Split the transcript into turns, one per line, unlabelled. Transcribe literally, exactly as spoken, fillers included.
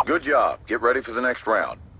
Good job. Get ready for the next round.